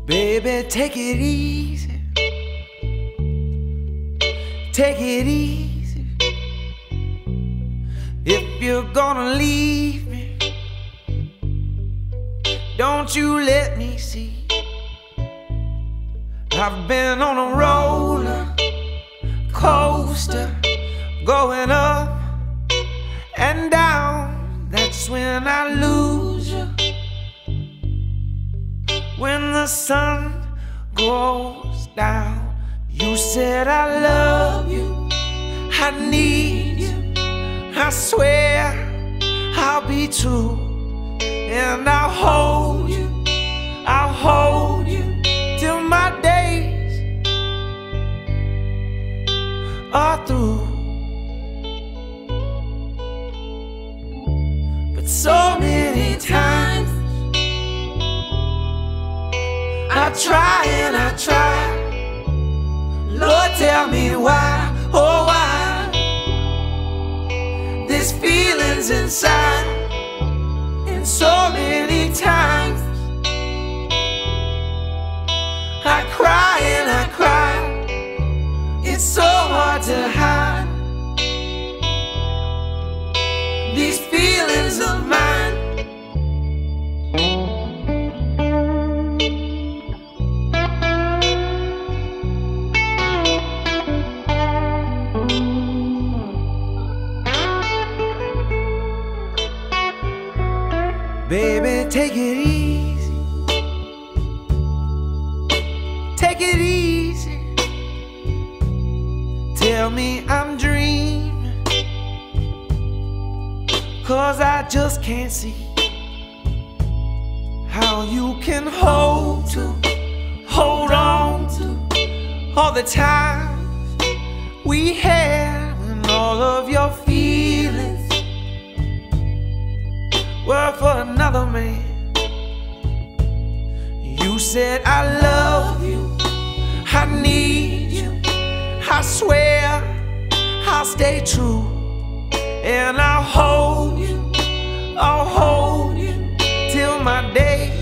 Baby, take it easy. Take it easy. If you're gonna leave me, don't you let me see. I've been on a roller coaster, going up and down. That's when I lose you. When the sun goes down, you said I love you, I need you, I swear I'll be true, and I'll hold you till my days are through. But so many times I try and I try. Lord, tell me why, oh why this feeling's inside. And so many times I cry and I cry. It's so hard to hide these feelings of mine. Baby, take it easy. Take it easy. Tell me I'm dreaming, 'cause I just can't see how you can hold on to all the times we had, and all of your feelings were for another man. You said I love you, I need you, I swear I'll stay true, and I'll hold you till my day